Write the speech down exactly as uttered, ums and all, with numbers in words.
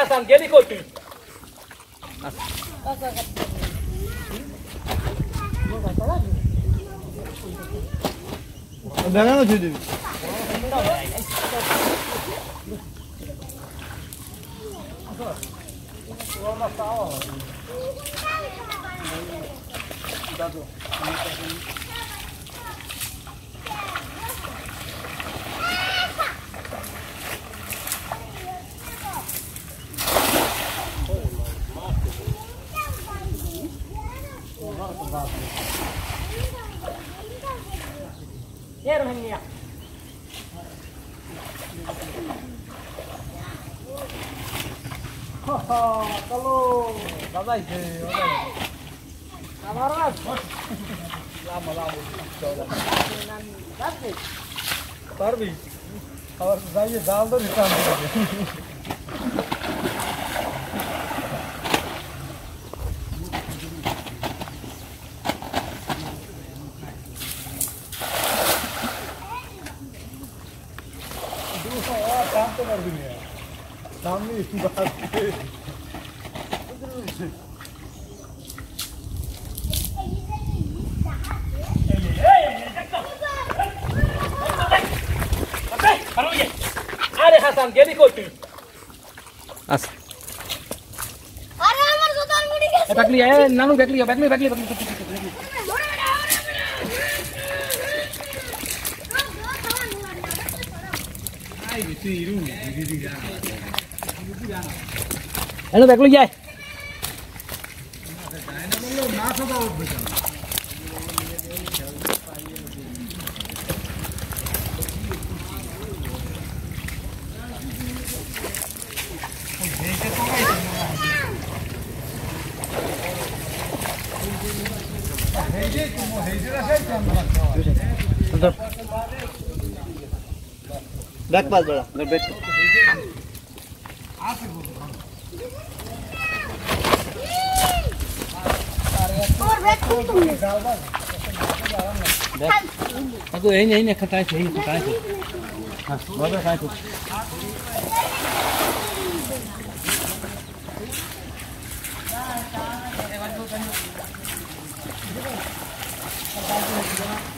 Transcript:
Hasan गेली कोटी দেখা না ছুটি ये Rohania ha ha kalau dabai je kamar lama lama parvi और जाइए दाल तो निकाल काम तो कर देंगे सामने इसी बात पे अरे हासान गेली कोटी আস अरे আমার জুতার মুড়ি গেছে এ বাকলি এ নানু বাকলি বাকলি বাকলি বাকলি আই বিতি ইরু দিদি যা হ্যালো বাকলি যায় না বললো না সদা উঠবে কেন बैक पास बड़ा उधर बैक और बैग तुमने aku ini ini kata sih ini kata sih ah bawa kata itu Thank you.